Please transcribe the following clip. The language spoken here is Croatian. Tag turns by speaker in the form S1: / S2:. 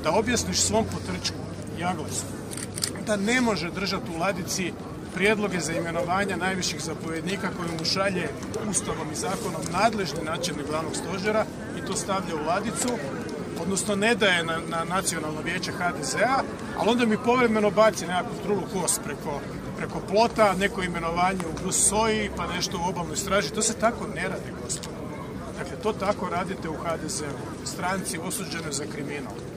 S1: da objasniš svom potrčku Jaglasu da ne može držati u ladici prijedloge za imenovanja najviših zapovjednika koje mu šalje Ustavom i zakonom nadležni načelnik glavnog stožera i to stavlja u ladicu, odnosno ne daje na nacionalno vijeće HDZ-a, ali onda mi povremeno baci nekakvu trulu kost preko plota, neko imenovanje u SOI, pa nešto u obalnoj straži. To se tako ne radi, gospodo. Dakle, to tako radite u HDZ-u, stranci osuđenoj za kriminal.